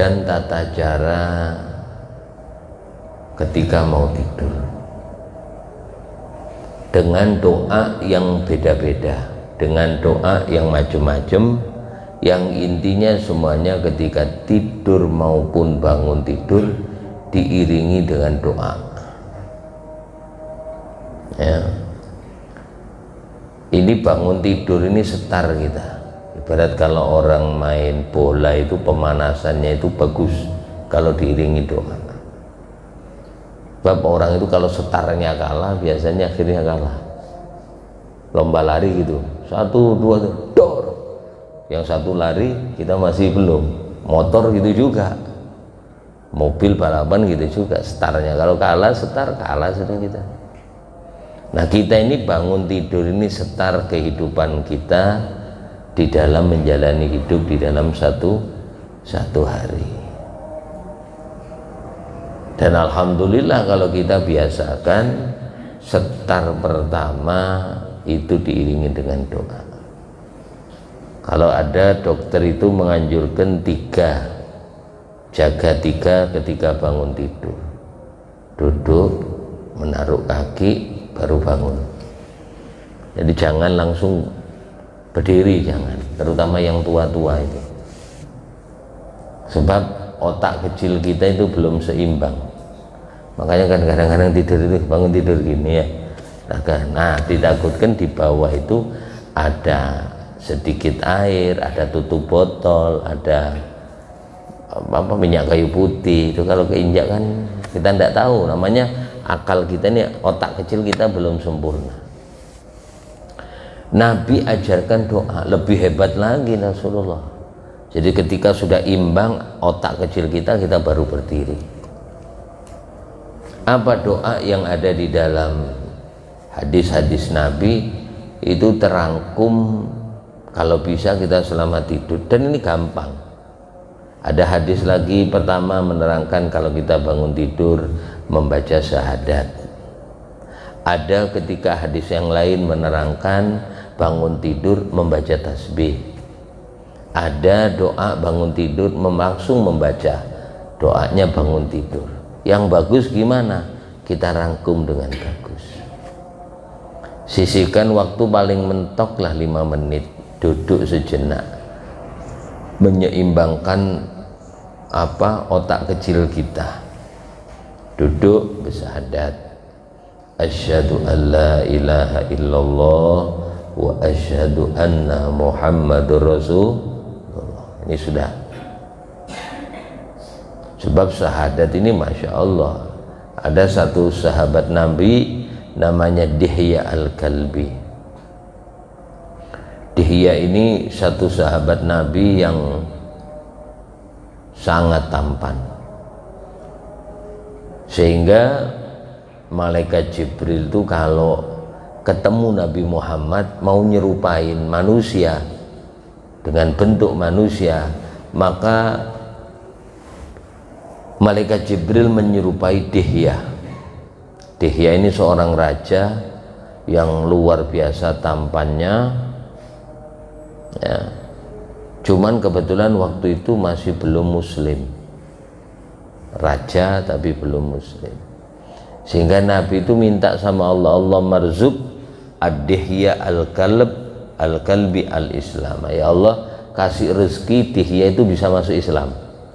dan tata cara ketika mau tidur dengan doa yang beda-beda, dengan doa yang macam-macam, yang intinya semuanya ketika tidur maupun bangun tidur diiringi dengan doa. Ya. Ini bangun tidur ini setar kita. Ibarat kalau orang main bola itu pemanasannya itu bagus kalau diiringi doa. Sebab orang itu kalau setarnya kalah biasanya akhirnya kalah. Lomba lari gitu, 1, 2, dor. Yang satu lari kita masih belum. Motor gitu juga, mobil balapan gitu juga, setarnya kalau kalah, setar kalah sudah kita. Nah kita ini bangun tidur ini setar kehidupan kita di dalam menjalani hidup di dalam satu hari. Dan alhamdulillah kalau kita biasakan setar pertama itu diiringi dengan doa. Kalau ada dokter itu menganjurkan 3, jaga 3 ketika bangun tidur. Duduk, menaruh kaki, baru bangun. Jadi jangan langsung berdiri, jangan, terutama yang tua-tua itu. Sebab otak kecil kita itu belum seimbang. Makanya kan kadang-kadang tidur itu bangun tidur gini ya. Nah, ditakutkan di bawah itu ada sedikit air, ada tutup botol, ada minyak kayu putih. Itu kalau keinjak kan kita tidak tahu, namanya akal kita ini, otak kecil kita belum sempurna. Nabi ajarkan doa, lebih hebat lagi Rasulullah. Jadi ketika sudah imbang otak kecil kita baru berdiri. Apa doa yang ada di dalam hadis-hadis Nabi itu terangkum, kalau bisa kita selama tidur, dan ini gampang. Ada hadis lagi pertama menerangkan kalau kita bangun tidur membaca syahadat. Ada ketika hadis yang lain menerangkan bangun tidur membaca tasbih. Ada doa bangun tidur langsung membaca doanya bangun tidur. Yang bagus gimana? Kita rangkum dengan bagus. Sisihkan waktu paling mentok lah 5 menit, duduk sejenak, menyeimbangkan otak kecil kita. Duduk bersyahadat, asyhadu an la ilaha illallah wa asyhadu anna muhammadur rasulullah. Ini sudah. Sebab syahadat ini Masya Allah, ada satu sahabat Nabi namanya Dihya al-Kalbi. Dihya ini satu sahabat Nabi yang sangat tampan, sehingga malaikat Jibril itu kalau ketemu Nabi Muhammad mau nyerupain manusia dengan bentuk manusia, maka malaikat Jibril menyerupai Dihya. Dihya ini seorang raja yang luar biasa tampannya ya. Cuman kebetulan waktu itu masih belum muslim, raja tapi belum muslim, sehingga Nabi itu minta sama Allah, Allah marzuk ad-Dihya al-Kalbi al-Islam. Ya Allah, kasih rezeki Dihya itu bisa masuk Islam.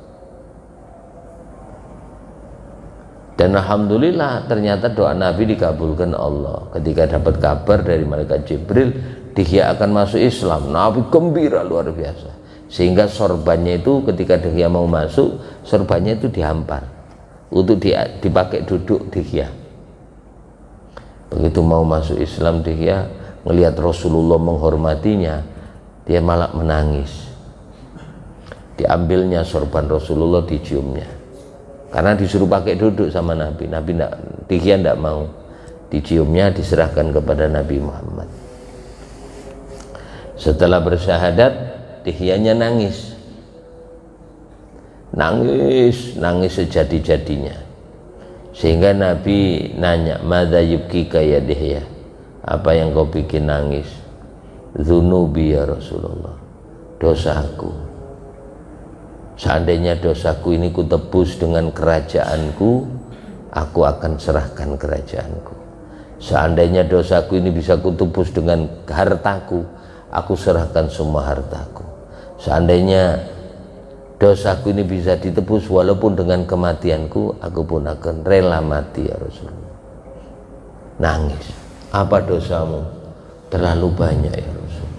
Dan alhamdulillah ternyata doa Nabi dikabulkan Allah. Ketika dapat kabar dari malaikat Jibril Dihya akan masuk Islam, Nabi gembira luar biasa, sehingga sorbannya itu ketika Dihya mau masuk, sorbannya itu dihampar untuk dipakai duduk Dihya. Begitu mau masuk Islam, Dihya melihat Rasulullah menghormatinya, dia malah menangis. Diambilnya sorban Rasulullah, diciumnya, karena disuruh pakai duduk sama Nabi. Dihya tidak mau, diciumnya, diserahkan kepada Nabi Muhammad. Setelah bersyahadat, Dihyanya nangis sejadi-jadinya, sehingga Nabi nanya, madza yubkika ya Dihya, apa yang kau bikin nangis? Dzunubi ya Rasulullah, dosaku. Seandainya dosaku ini kutebus dengan kerajaanku, aku akan serahkan kerajaanku. Seandainya dosaku ini bisa kutebus dengan hartaku, aku serahkan semua hartaku. Seandainya dosaku ini bisa ditebus walaupun dengan kematianku, aku pun akan rela mati ya Rasulullah. Nangis, apa dosamu? Terlalu banyak ya Rasulullah.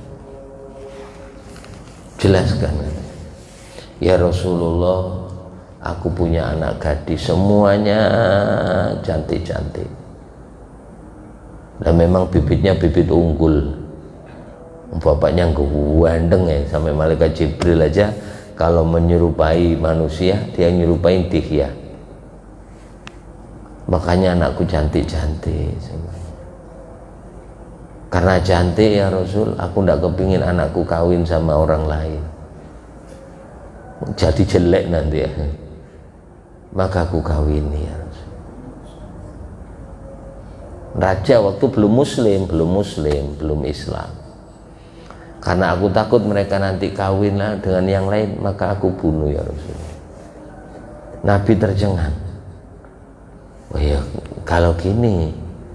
Jelaskan, ya Rasulullah, aku punya anak gadis semuanya cantik-cantik, dan memang bibitnya bibit unggul. Bapaknya gandeng ya, sampai malaikat Jibril aja kalau menyerupai manusia dia nyerupai Dihya. Makanya anakku cantik-cantik. Karena cantik ya Rasul, aku tidak kepingin anakku kawin sama orang lain, jadi jelek nanti ya. Maka aku kawini ya Rasul. Raja waktu belum Islam. Karena aku takut mereka nanti kawin dengan yang lain, maka aku bunuh ya Rasul. Nabi tercengang. Oh ya, kalau gini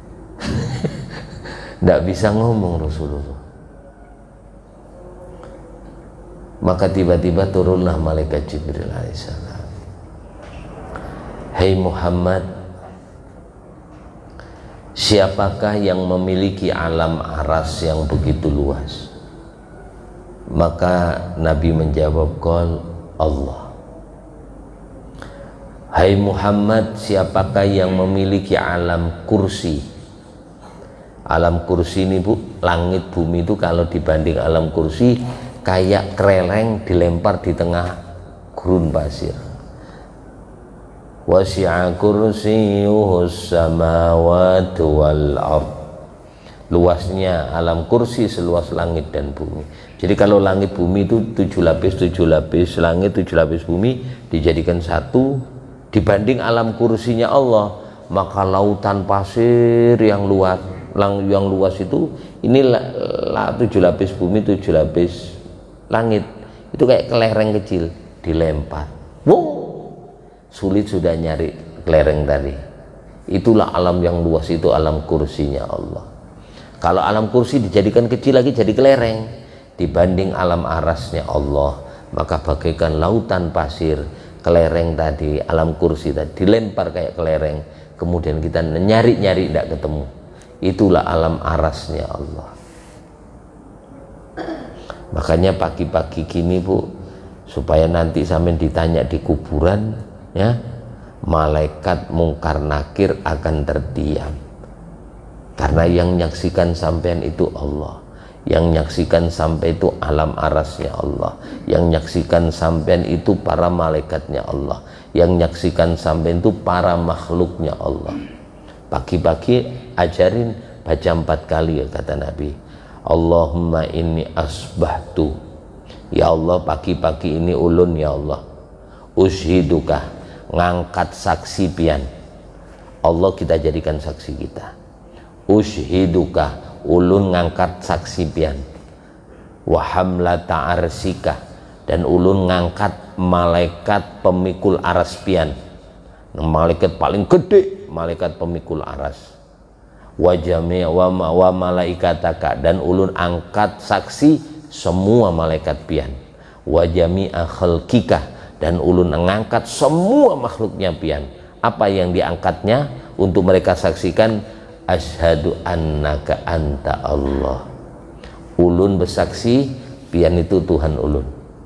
tidak bisa ngomong Rasulullah. Maka tiba-tiba turunlah malaikat Jibril alaihissalam. Hai Muhammad, siapakah yang memiliki alam aras yang begitu luas? Maka Nabi menjawab, qol Allah. Hai Muhammad, siapakah yang memiliki alam kursi? Alam kursi ini bu, langit bumi itu kalau dibanding alam kursi kayak kelereng dilempar di tengah gurun pasir. Wasi'a kursiyuhus samawati wal ard. Luasnya alam kursi seluas langit dan bumi. Jadi kalau langit bumi itu 7 lapis, langit 7 lapis bumi dijadikan satu, dibanding alam kursinya Allah, maka lautan pasir yang luas itu ini 7 lapis bumi, 7 lapis langit, itu kayak kelereng kecil dilempar. Wow, sulit sudah nyari kelereng tadi. Itulah alam yang luas, itu alam kursinya Allah. Kalau alam kursi dijadikan kecil lagi jadi kelereng dibanding alam arasnya Allah, maka bagaikan lautan pasir. Kelereng tadi, alam kursi tadi dilempar kayak kelereng, kemudian kita nyari-nyari tidak ketemu. Itulah alam arasnya Allah. Makanya pagi-pagi gini bu, supaya nanti sampai ditanya di kuburan ya, malaikat mungkar nakir akan terdiam. Karena yang menyaksikan sampean itu Allah, yang menyaksikan sampai itu alam arasnya Allah, yang menyaksikan sampean itu para malaikatnya Allah, yang menyaksikan sampean itu para makhluknya Allah. Pagi-pagi ajarin baca 4 kali ya kata Nabi. Allahumma inni asbahtu, ya Allah pagi-pagi ini ulun ya Allah, ushiduka, ngangkat saksi pian. Allah kita jadikan saksi kita. Ushiduka, ulun ngangkat saksi pian. Wa hamlata arsika, dan ulun ngangkat malaikat pemikul aras pian. Malaikat paling gede, malaikat pemikul aras. Wa jami' wa malaikataka, dan ulun angkat saksi semua malaikat pian. Wa jami'a khalqika, dan ulun ngangkat semua makhluknya pian. Apa yang diangkatnya untuk mereka saksikan? Asyhadu annaka anta Allah. Ulun bersaksi pian itu Tuhan ulun.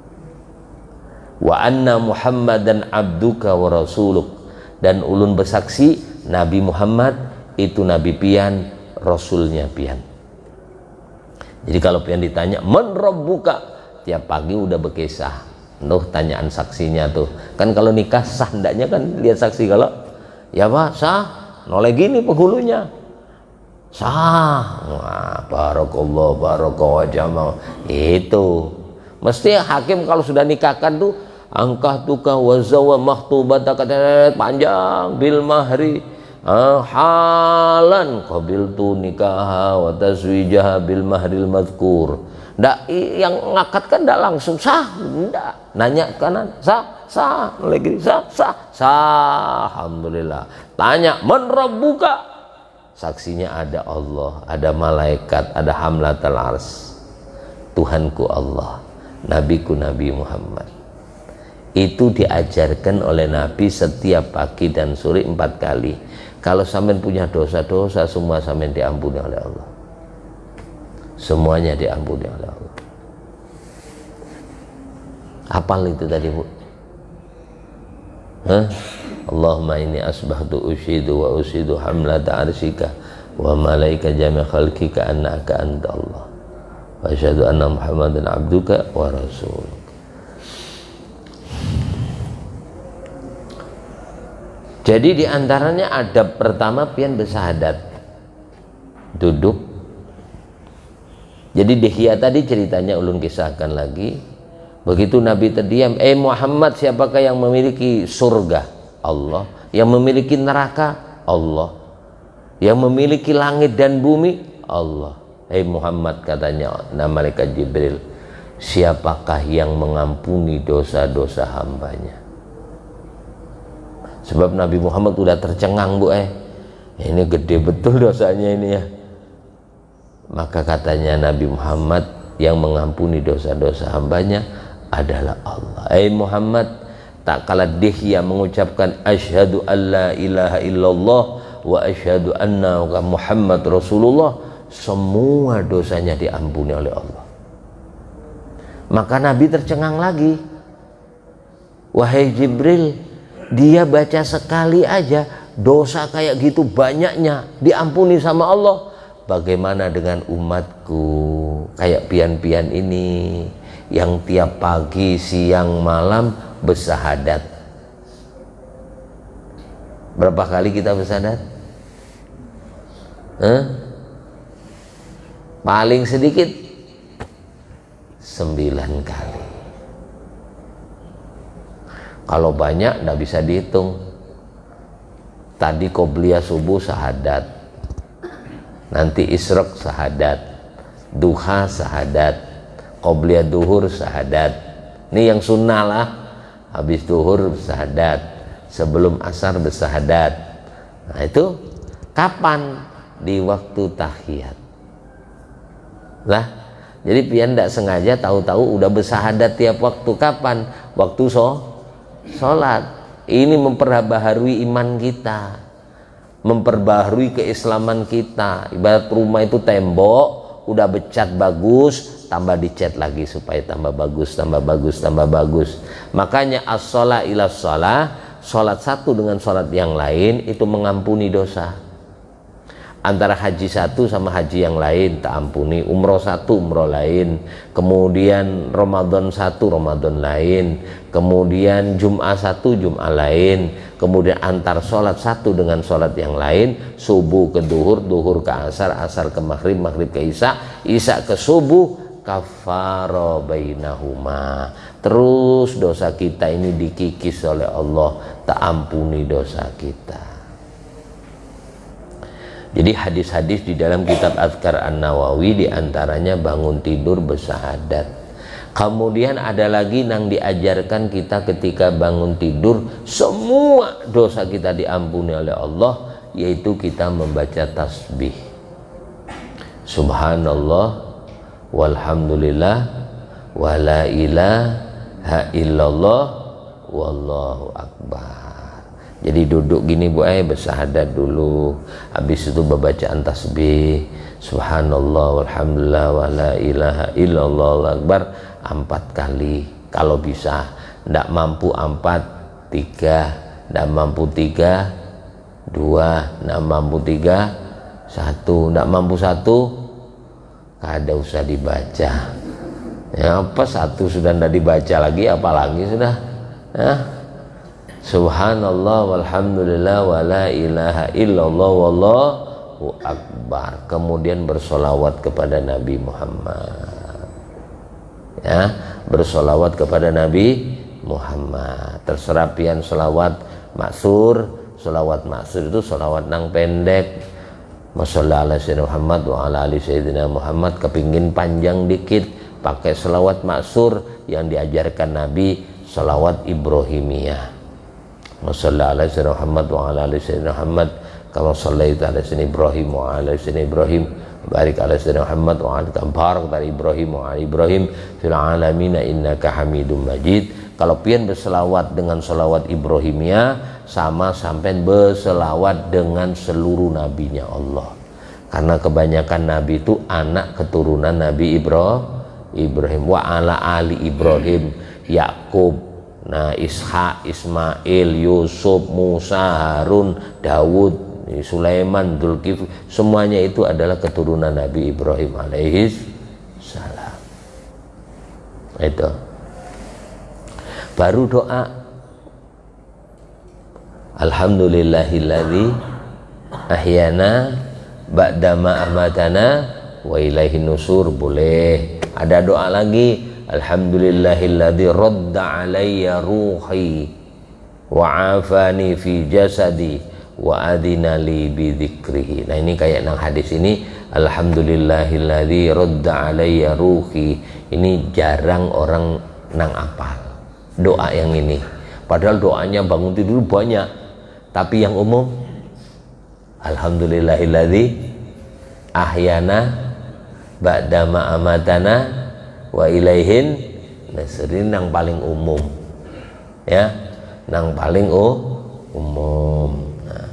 Wa anna Muhammadan abduka wa rasuluk, dan ulun bersaksi Nabi Muhammad itu Nabi pian, Rasulnya pian. Jadi kalau pian ditanya man rabbuka, tiap pagi udah berkisah tanyaan saksinya tuh. Kan kalau nikah sah ndaknya kan lihat saksi. Kalau ya pak sah, noleh gini penghulunya sah. Wah, barakallah wajama. Itu mesti hakim kalau sudah nikahkan tuh angkah tuka wazawa mahtubataka, panjang bil mahri halan qabiltu nikaha wa tazwijaha bil mahril madhkur. Ndak yang ngakad kan ndak langsung sah, ndak nanya kanan sah, sah, lagi sah, sah, alhamdulillah. Tanya, man rabbuka? Saksinya ada Allah, ada malaikat, ada hamlatul ars. Tuhanku Allah, nabiku Nabi Muhammad. Itu diajarkan oleh Nabi setiap pagi dan sore 4 kali. Kalau sampean punya dosa-dosa, semua sampean diampuni oleh Allah. Semuanya diampuni oleh Allah. Hafal itu tadi, Bu? Hah? Allahumma inni asbahtu ushidu wa ushidu hamlata arsyika wa malaika jami' khalqika annaka anta Allah wa asyhadu anna Muhammadan abduka wa rasuluka. Jadi diantaranya adab pertama pian bersahadat, duduk. Jadi Dihya tadi ceritanya ulun kisahkan lagi. Begitu Nabi terdiam, Muhammad, siapakah yang memiliki surga? Allah. Yang memiliki neraka? Allah. Yang memiliki langit dan bumi? Allah. Muhammad, katanya malaikat Jibril, siapakah yang mengampuni dosa-dosa hambanya? Sebab Nabi Muhammad udah tercengang, Bu. Ini gede betul dosanya ini ya. Maka katanya Nabi Muhammad, yang mengampuni dosa-dosa hambanya adalah Allah. Muhammad, tak kala Dihya mengucapkan asyhadu alla ilaha illallah wa asyhadu anna Muhammad Rasulullah, semua dosanya diampuni oleh Allah. Maka Nabi tercengang lagi. Wahai Jibril, dia baca sekali aja dosa kayak gitu banyaknya diampuni sama Allah. Bagaimana dengan umatku kayak pian-pian ini yang tiap pagi, siang, malam bersahadat? Berapa kali kita bersahadat? Paling sedikit 9 kali. Kalau banyak nggak bisa dihitung. Tadi qobliyah subuh sahadat, nanti isyraq sahadat, duha sahadat, qobliyah duhur sahadat. Ini yang sunnah lah. Habis duhur bersahadat, sebelum asar bersahadat. Nah itu kapan? Di waktu tahiyat lah. Jadi pian tidak sengaja tahu-tahu udah bersahadat tiap waktu. Kapan? Waktu sholat. Ini memperbaharui iman kita, memperbaharui keislaman kita. Ibarat rumah itu tembok udah becat bagus, tambah dicat lagi supaya tambah bagus, tambah bagus, tambah bagus. Makanya as-shalah ila shalah, sholat satu dengan sholat yang lain itu mengampuni dosa. Antara haji satu sama haji yang lain tak ampuni, umroh satu umroh lain, kemudian Ramadan satu Ramadan lain, kemudian Jum'ah satu Jum'ah lain, kemudian antar sholat satu dengan sholat yang lain, subuh ke duhur, duhur ke asar, asar ke maghrib, maghrib ke isya, isya ke subuh, kafaro bainahuma. Terus dosa kita ini dikikis oleh Allah, tak ampuni dosa kita. Jadi hadis-hadis di dalam kitab Adhkar An-Nawawi diantaranya bangun tidur bersahadat. Kemudian ada lagi yang diajarkan kita ketika bangun tidur, semua dosa kita diampuni oleh Allah, yaitu kita membaca tasbih. Subhanallah walhamdulillah wala ilaha illallah wallahu akbar. Jadi duduk gini, Bu, bersahadat dulu. Habis itu bacaan tasbih subhanallah walhamdulillah wala ilaha illallah wallahu akbar 4 kali. Kalau bisa, ndak mampu 4, 3, ndak mampu 3, 2, ndak mampu 3, 1, ndak mampu 1, kada usah dibaca. Ya apa, 1 sudah ndak dibaca lagi, apalagi sudah ya. Subhanallah walhamdulillah wala ilaha illallah wallahu akbar. Kemudian bersolawat kepada Nabi Muhammad, ya, bersolawat kepada Nabi Muhammad. Terserah pian solawat maksur. Solawat maksur itu solawat nang pendek, Masya ala Sayyidina Muhammad wa ala ali Sayyidina Muhammad. Kepingin panjang dikit, pakai selawat maksur yang diajarkan Nabi salawat Ibrahimiyah. Wassallallahu ala sayyidina Muhammad wa ala ali sayyidina Muhammad kama shallaita ala sayyidina Ibrahim wa ala sayyidina Ibrahim barik ala sayyidina Muhammad wa ala barak dari Ibrahim wa ala Ibrahim fil alamin innaka Hamidum Majid. Kalau pian berselawat dengan selawat Ibrahimiyah sama sampai berselawat dengan seluruh nabinya Allah, karena kebanyakan nabi itu anak keturunan Nabi Ibrahim. Wa ala ali Ibrahim, Yakub, nah Ishak, Ismail, Yusuf, Musa, Harun, Dawud, Sulaiman, Dzulkifli, semuanya itu adalah keturunan Nabi Ibrahim alaihis salam. Itu baru doa alhamdulillahilladzi ahyana ba'dama amatana wa ilaihin nusur. Boleh ada doa lagi, alhamdulillahilladzi radda alayya ruhi wa afani fi jasadi wa adina li bi dzikrihi. Nah ini kayak nang hadis ini, alhamdulillahilladzi radda alayya ruhi, ini jarang orang nang apal doa yang ini, padahal doanya bangun tidur banyak, tapi yang umum alhamdulillahilladzi ahyana ba'dama amatana wa ilaihin nasirin, nang paling umum ya, nang paling umum. Nah.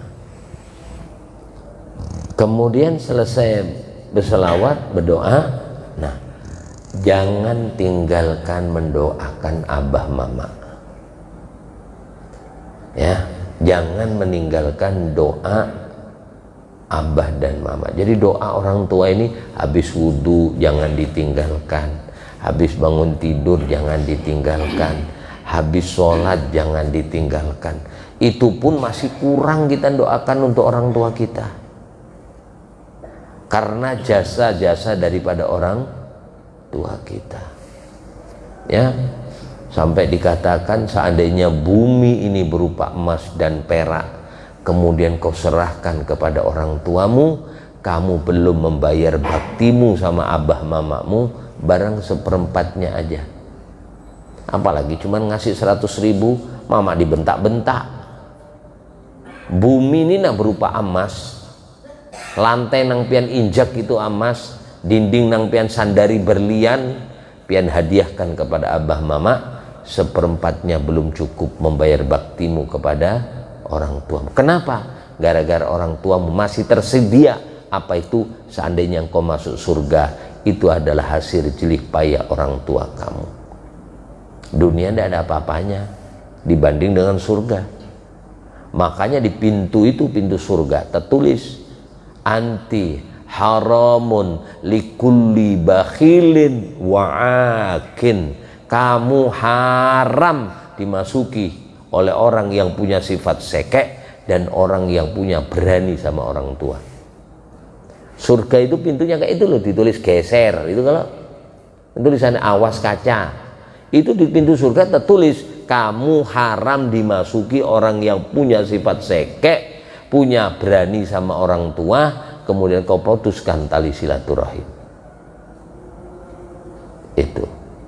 Kemudian selesai berselawat berdoa, nah jangan tinggalkan mendoakan abah mama ya, jangan meninggalkan doa abah dan mama. Jadi doa orang tua ini habis wudhu jangan ditinggalkan, habis bangun tidur jangan ditinggalkan, habis sholat jangan ditinggalkan. Itu pun masih kurang kita doakan untuk orang tua kita, karena jasa-jasa daripada orang tua kita ya. Sampai dikatakan seandainya bumi ini berupa emas dan perak, kemudian kau serahkan kepada orang tuamu, kamu belum membayar baktimu sama abah mamamu barang seperempatnya aja. Apalagi cuman ngasih 100.000, mama dibentak-bentak. Bumi ini nak berupa emas, lantai nang pian injak itu emas, dinding nang pian sandari berlian, pian hadiahkan kepada abah mama, seperempatnya belum cukup membayar baktimu kepada orang tuamu. Kenapa? Gara-gara orang tuamu masih tersedia. Apa itu? Seandainya engkau masuk surga, itu adalah hasil jerih payah orang tua kamu. Dunia tidak ada apa-apanya dibanding dengan surga. Makanya di pintu itu, pintu surga tertulis anti haramun likulli bakhilin wa'akin, kamu haram dimasuki oleh orang yang punya sifat sekek dan orang yang punya berani sama orang tua. Surga itu pintunya kayak itu loh, ditulis geser itu, kalau tulisannya awas kaca itu di pintu surga tertulis kamu haram dimasuki orang yang punya sifat sekek, punya berani sama orang tua, kemudian kau putuskan tali silaturahim. Itu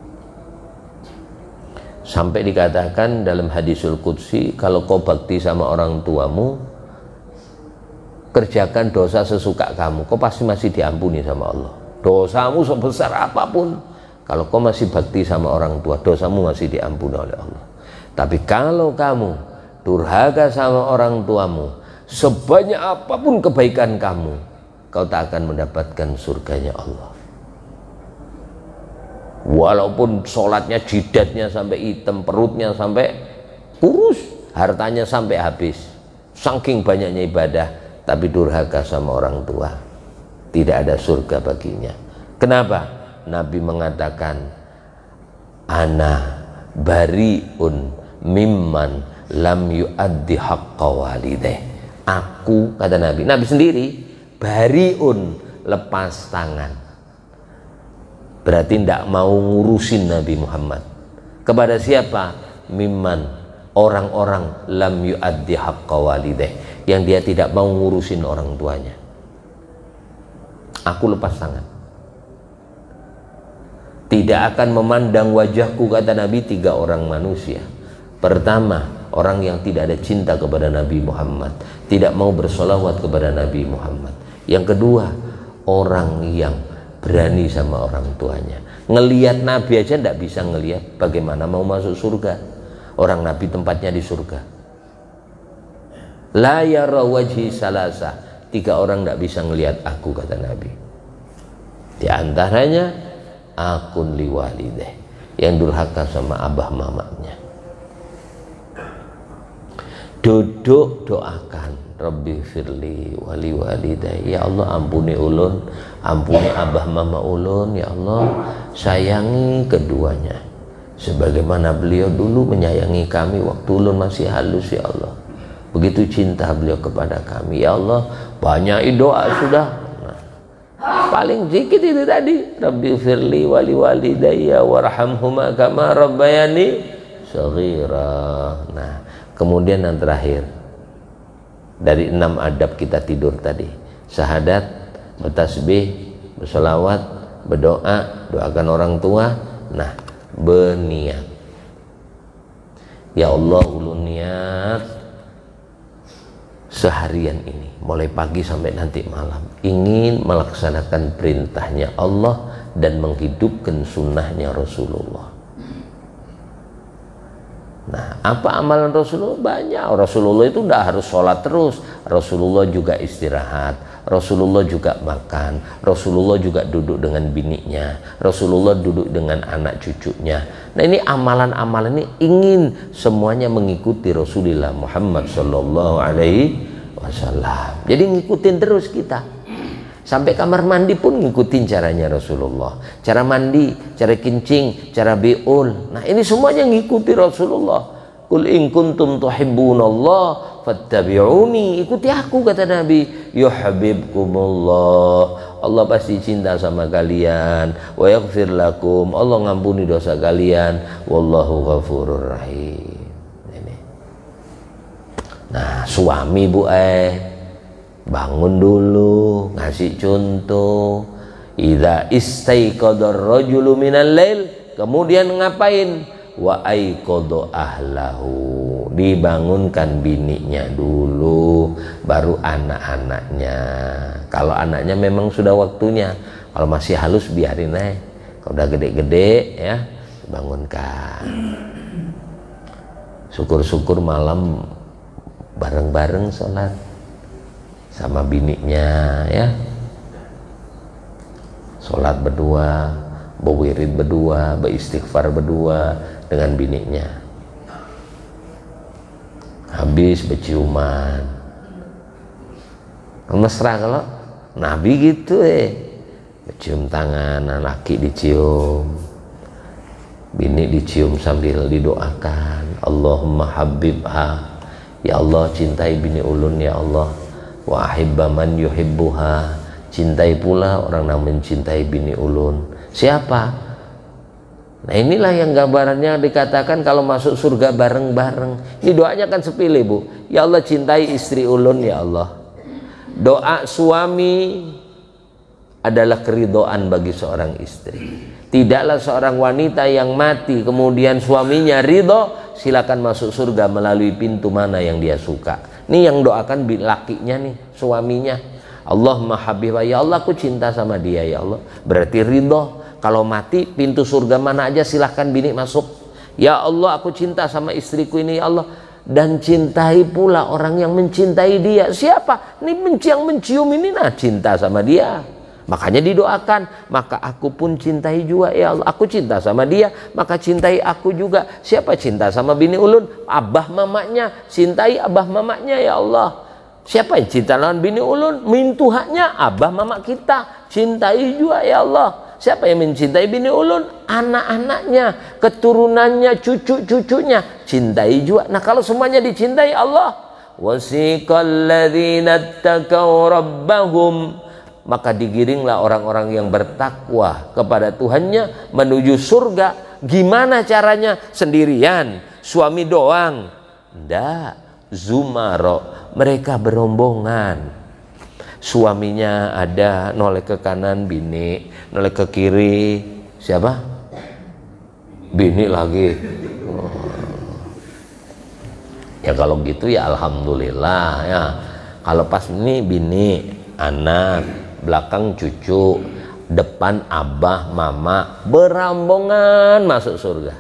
sampai dikatakan dalam hadisul qudsi, kalau kau bakti sama orang tuamu, kerjakan dosa sesuka kamu, kau pasti masih diampuni sama Allah. Dosamu sebesar apapun, kalau kau masih bakti sama orang tua, dosamu masih diampuni oleh Allah. Tapi kalau kamu durhaka sama orang tuamu, sebanyak apapun kebaikan kamu, kau tak akan mendapatkan surganya Allah. Walaupun sholatnya jidatnya sampai hitam, perutnya sampai kurus, hartanya sampai habis, saking banyaknya ibadah, tapi durhaka sama orang tua, tidak ada surga baginya. Kenapa? Nabi mengatakan ana bariun mimman lam yuaddi haqqa walideh. Aku, kata Nabi, Nabi sendiri bariun, lepas tangan, berarti tidak mau ngurusin Nabi Muhammad. Kepada siapa? Mimman, orang-orang lam yuaddi haqqa walideh, yang dia tidak mau ngurusin orang tuanya. Aku lepas tangan. Tidak akan memandang wajahku, kata Nabi, 3 orang manusia. Pertama, orang yang tidak ada cinta kepada Nabi Muhammad, tidak mau bersolawat kepada Nabi Muhammad. Yang kedua, orang yang berani sama orang tuanya. Ngelihat Nabi aja tidak bisa ngelihat, bagaimana mau masuk surga? Orang Nabi tempatnya di surga. La yara wajhi salasa, 3 orang tidak bisa ngelihat aku, kata Nabi. Di antaranya akun liwalideh, yang durhaka sama abah mamanya. Duduk doakan, Rabbi firli wali walidayya, ya Allah ampuni ulun, ampuni abah mama ulun, ya Allah sayangi keduanya sebagaimana beliau dulu menyayangi kami waktu ulun masih halus, ya Allah. Begitu cinta beliau kepada kami, ya Allah. Banyak doa sudah. Nah, paling sedikit itu tadi, Rabbi firli wali walidayya warhamhuma kama rabbayani shaghira. Nah, kemudian yang terakhir dari 6 adab kita tidur tadi, syahadat, bertasbih, bersolawat, berdoa, doakan orang tua. Nah, berniat, ya Allah ulun niat seharian ini mulai pagi sampai nanti malam ingin melaksanakan perintahnya Allah dan menghidupkan sunnahnya Rasulullah. Nah, apa amalan Rasulullah? Banyak. Rasulullah itu tidak harus sholat terus. Rasulullah juga istirahat. Rasulullah juga makan. Rasulullah juga duduk dengan bininya. Rasulullah duduk dengan anak cucunya. Nah, ini amalan-amalan ini ingin semuanya mengikuti Rasulullah Muhammad Sallallahu Alaihi Wasallam. Jadi ngikutin terus kita. Sampai kamar mandi pun ngikutin caranya Rasulullah. Cara mandi, cara kencing, cara biul. Nah, ini semuanya ngikuti Rasulullah. Qul in kuntum tuhibbunallah fattabi'uni. Ikuti aku, kata Nabi. Yuhibbukumullah. Allah pasti cinta sama kalian. Wa yaghfir lakum. Allah ngampuni dosa kalian. Wallahu ghafurur rahim. Ini. Nah, suami bu bangun dulu, ngasih contoh. Idza istaiqadar rajulu minal lail, kemudian ngapain? Wa aiqadha ahlahu, dibangunkan bininya dulu, baru anak-anaknya. Kalau anaknya memang sudah waktunya, kalau masih halus biarin aja. Kalau udah gede-gede ya, bangunkan. Syukur-syukur malam bareng-bareng sholat sama bininya ya, sholat berdua, berwirid berdua, beristighfar berdua dengan bininya. Habis berciuman, mesra kalau Nabi gitu bercium tangan, laki dicium, bini dicium sambil didoakan, Allahumma habibha, ya Allah cintai bini ulun, ya Allah. Wa ahibba man yuhibbuha, cintai pula orang yang mencintai bini ulun. Siapa? Nah, inilah yang gambarannya dikatakan kalau masuk surga bareng-bareng. Ini doanya kan sepilih, Bu. Ya Allah cintai istri ulun, ya Allah. Doa suami adalah keridhaan bagi seorang istri. Tidaklah seorang wanita yang mati kemudian suaminya ridho, silakan masuk surga melalui pintu mana yang dia suka. Ini yang doakan lakinya nih, suaminya. Allahumma habibah, ya Allah aku cinta sama dia, ya Allah. Berarti ridho. Kalau mati pintu surga mana aja silahkan bini masuk. Ya Allah aku cinta sama istriku ini, ya Allah. Dan cintai pula orang yang mencintai dia. Siapa? Ini yang mencium ini, nah cinta sama dia. Makanya didoakan, maka aku pun cintai juga, ya Allah. Aku cinta sama dia, maka cintai aku juga. Siapa cinta sama bini ulun? Abah mamanya, cintai abah mamanya, ya Allah. Siapa yang cinta dengan bini ulun? Mintuhaknya abah mama kita, cintai juga, ya Allah. Siapa yang mencintai bini ulun? Anak-anaknya, keturunannya, cucu-cucunya, cintai juga. Nah, kalau semuanya dicintai Allah, wasiqal ladzina taqaw rabbahum, maka digiringlah orang-orang yang bertakwa kepada Tuhannya menuju surga. Gimana caranya? Sendirian? Suami doang? Ndak, zumaro, mereka berombongan. Suaminya ada noleh ke kanan bini, noleh ke kiri siapa? bini lagi. Ya kalau gitu ya alhamdulillah ya. Kalau pas ini bini, anak, belakang cucu, depan abah, mama, berombongan masuk surga.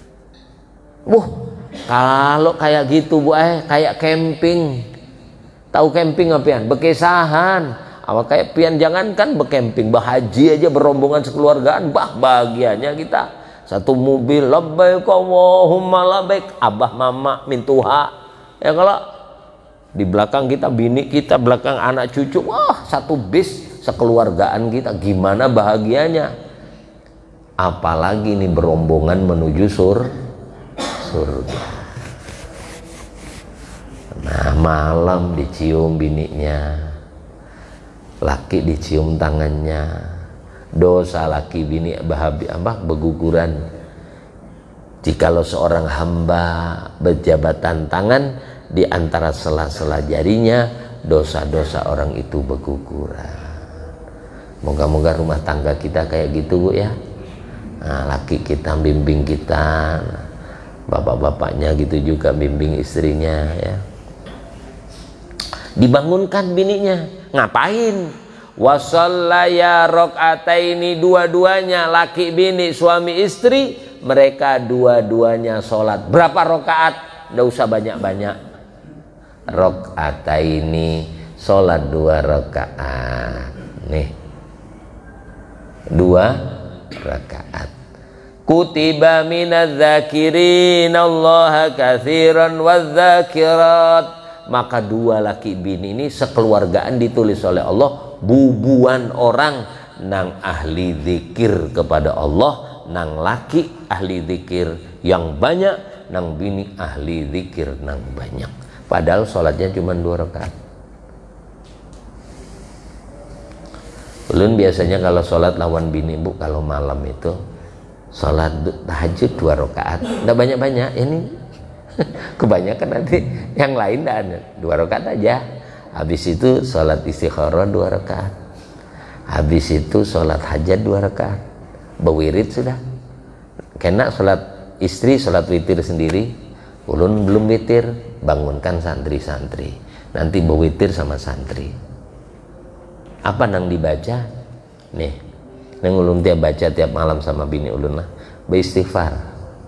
Kalau kayak gitu Bu, kayak camping. Tahu camping apian? Bekesahan. Awak kayak pian, jangankan bercamping, berhaji aja berombongan sekeluargaan, bahagianya kita. Satu mobil, labbaik Allahumma labbaik, abah mama mintuha. Ya kalau di belakang kita bini kita, belakang anak cucu, wah satu bis sekeluargaan kita, gimana bahagianya. Apalagi nih berombongan menuju surga. Nah malam dicium bininya, laki dicium tangannya, dosa laki bini beguguran. Jikalau seorang hamba berjabatan tangan di antara sela-sela jarinya, dosa-dosa orang itu beguguran. Moga-moga rumah tangga kita kayak gitu Bu ya. Nah, laki kita bimbing kita, bapak-bapaknya gitu juga bimbing istrinya ya. Dibangunkan bininya, ngapain? Wasallaya rakaataini, dua-duanya laki bini suami istri, mereka dua-duanya sholat. Berapa rakaat? Nggak usah banyak-banyak. Rakaataini, sholat 2 rakaat. Nih, 2 rakaat. Kutiba minadz zakirin Allah katsiran wadzakirat. Maka 2 laki bini ini sekeluargaan ditulis oleh Allah bubuan orang nang ahli zikir kepada Allah, nang laki ahli zikir yang banyak, nang bini ahli zikir nang banyak. Padahal sholatnya cuma 2 rakaat. Ulun biasanya kalau sholat lawan bini Bu, kalau malam itu sholat tahajud 2 rakaat, nggak banyak-banyak. Ini kebanyakan nanti yang lain dan 2 rakaat aja. Habis itu sholat istikharah 2 rakaat. Habis itu sholat hajat 2 rakaat. Bewirid sudah. Kena sholat istri, sholat witir sendiri. Ulun belum witir, bangunkan santri-santri. Nanti bewitir sama santri. Apa nang dibaca? Nih, nang ulun tiap baca tiap malam sama bini ulun lah, beristighfar.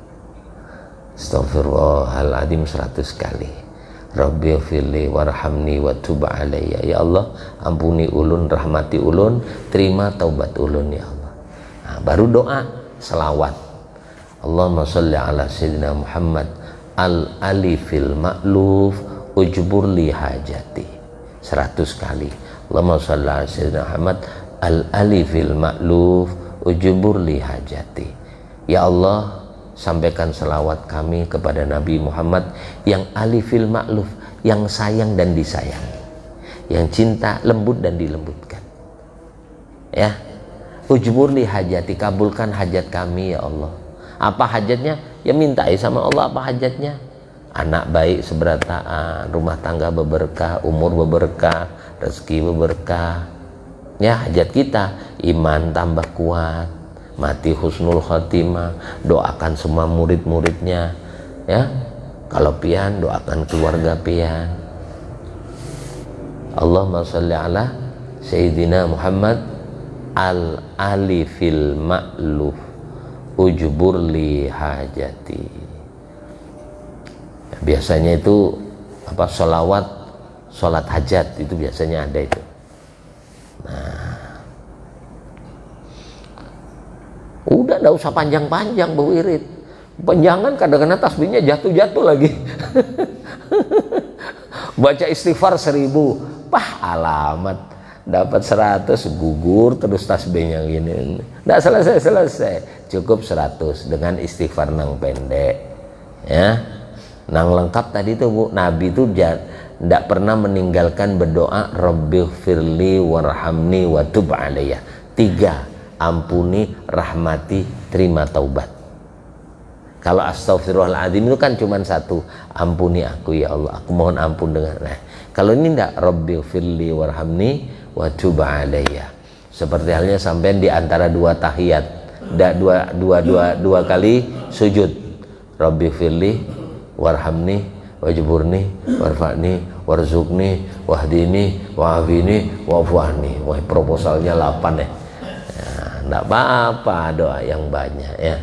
Astaghfirullahaladzim 100 kali. Rabbighfirli warhamni wa tub alayya. Ya Allah, ampuni ulun, rahmati ulun, terima taubat ulun ya Allah. Nah, baru doa selawat. Allahumma sholli ala sayyidina Muhammad al-alifil ma'luf ujburli hajati. 100 kali. Allahumma sholli ala sayyidina Muhammad al-alifil ma'luf ujburli hajati. Ya Allah, sampaikan selawat kami kepada Nabi Muhammad yang alifil ma'luf, yang sayang dan disayangi, yang cinta, lembut dan dilembutkan. Ya, ujburli hajati, kabulkan hajat kami ya Allah. Apa hajatnya? Ya mintai sama Allah apa hajatnya. Anak baik seberataan, rumah tangga berberkah, umur berberkah, rezeki berberkah. Ya hajat kita, iman tambah kuat, mati husnul khotimah, doakan semua murid-muridnya ya. Kalau pian doakan keluarga pian. Allahumma sholli ala sayyidina Muhammad al-alifil ma'luf ujburli hajati. Biasanya itu apa, sholawat sholat hajat itu biasanya ada itu. Nah, udah nggak usah panjang-panjang berwirid. Panjangan kadang-kadang tasbihnya jatuh-jatuh lagi. Baca istighfar 1000, alamat dapat 100, gugur terus tasbihnya gini. Nggak selesai, cukup 100 dengan istighfar nang pendek ya. Nang lengkap tadi tuh Bu, Nabi itu tidak pernah meninggalkan berdoa Rabbighfirli warhamni wa tub alayya. 3, ampuni, rahmati, terima taubat. Kalau astagfirullahaladzim itu kan cuma 1, ampuni aku ya Allah, aku mohon ampun dengan. Nah, kalau ini tidak, Rabbighfirli warhamni wa tub alayya. Seperti halnya sampai di antara 2 tahiyat, dua kali sujud. Rabbi firli warhamni wajburni warfa'ni warzuqni wahdini wa'afini wa'fu'ani. Wah, proposalnya 8 ya. Enggak apa-apa, doa yang banyak ya.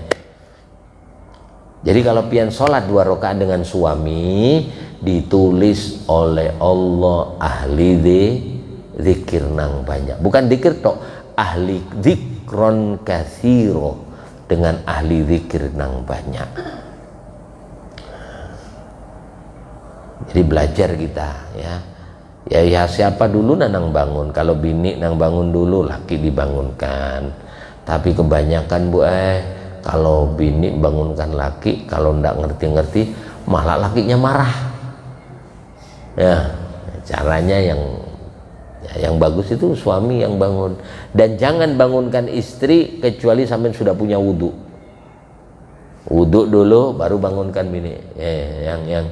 Jadi kalau pian sholat 2 rakaat dengan suami, ditulis oleh Allah ahli zikir nang banyak. Bukan zikir tok, ahli zikron katsiro, dengan ahli zikir nang banyak. Jadi belajar kita ya. Ya siapa dulu nang bangun. Kalau bini nang bangun dulu, laki dibangunkan. Tapi kebanyakan kalau bini bangunkan laki, kalau ndak ngerti-ngerti malah lakinya marah. Ya, caranya yang bagus itu suami yang bangun. Dan jangan bangunkan istri kecuali sampai sudah punya wudhu. Wudhu dulu baru bangunkan bini. Yang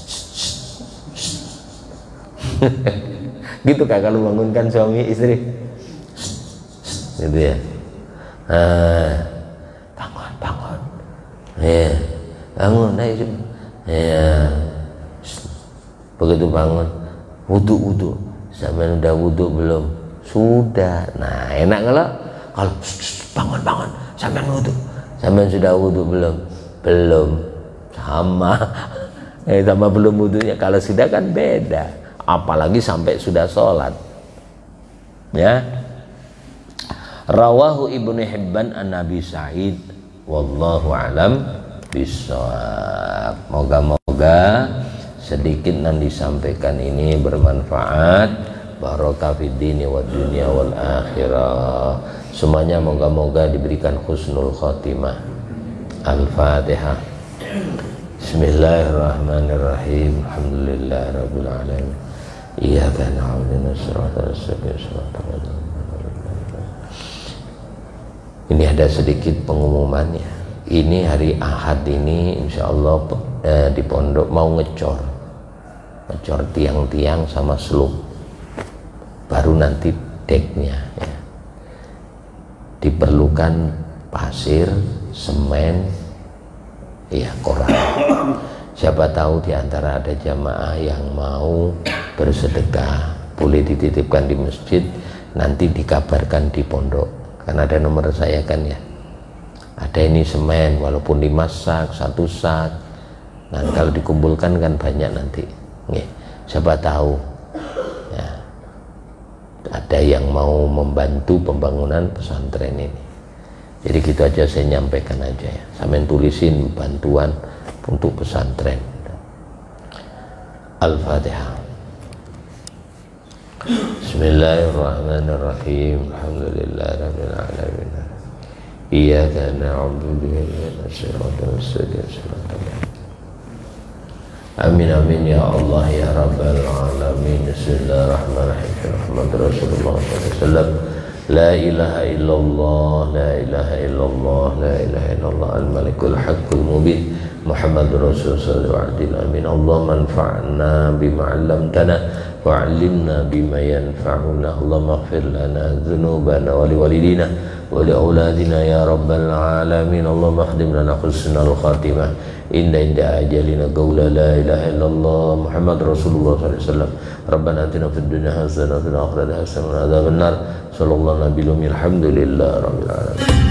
gitu kan kalau bangunkan suami istri. Gitu ya. Bangun. Ya, bangun, ayo. Ya. Begitu bangun, wudu. Sampai udah wudu belum? Sudah. Nah, enak kalau bangun, sampai wudu. Sampai sudah wudu belum? Belum. Sama. Sama belum wudunya. Kalau sudah kan beda. Apalagi sampai sudah sholat. Ya. Rawahu Ibnu Hibban an Nabi Sa'id, wallahu alam bishawab. Moga-moga sedikit yang disampaikan ini bermanfaat, barokah fid dini wad dunya wal akhirah. Semuanya moga-moga diberikan husnul khotimah. Al-Fatihah. Bismillahirrahmanirrahim. Alhamdulillahirabbil alamin. Iyyaka na'budu wa iyyaka nasta'in. Ini ada sedikit pengumumannya. Ini hari Ahad ini insya Allah di pondok mau ngecor tiang-tiang sama seluk. Baru nanti deknya ya. Diperlukan pasir, semen, ya koran. Siapa tahu di antara ada jamaah yang mau bersedekah, boleh dititipkan di masjid, nanti dikabarkan di pondok. Kan ada nomor saya kan ya. Ada ini semen, walaupun 5 sak, 1 sak. Nah, kalau dikumpulkan kan banyak nanti. Nih, siapa tahu ya, ada yang mau membantu pembangunan pesantren ini. Jadi gitu aja saya nyampaikan aja ya. Sampai tulisin bantuan untuk pesantren. Al-Fatihah. Bismillahirrahmanirrahim. Alhamdulillahirabbil alamin. Iyyaka na'budu wa iyyaka nasta'in. Amin amin ya Allah ya rabbal alamin. Bismillahirrahmanirrahim. Muhammad Rasulullah sallallahu alaihi wasallam. La ilaha illallah, la ilaha illallah, la ilaha illallah al-malikul haqqul mubin. Muhammad Rasulullah sallallahu alaihi wasallam. Amin. Allahumma anfa'na bima 'allamtana wa'allimna bima yanfa'una. Allahumma ighfir lana dhunubana wa liwalidina wa liauladina ya rabbal alamin. Allahumma khdim lana husnal khatimah inda ajalina qawla la ilaha illallah Muhammad Rasulullah sallallahu alaihi wasallam. Rabbana atina fid dunya hasanah wa fil akhirati hasanah wa qina adzabannar. Sallallahu nabiyil alhamdulillah rabbil alamin.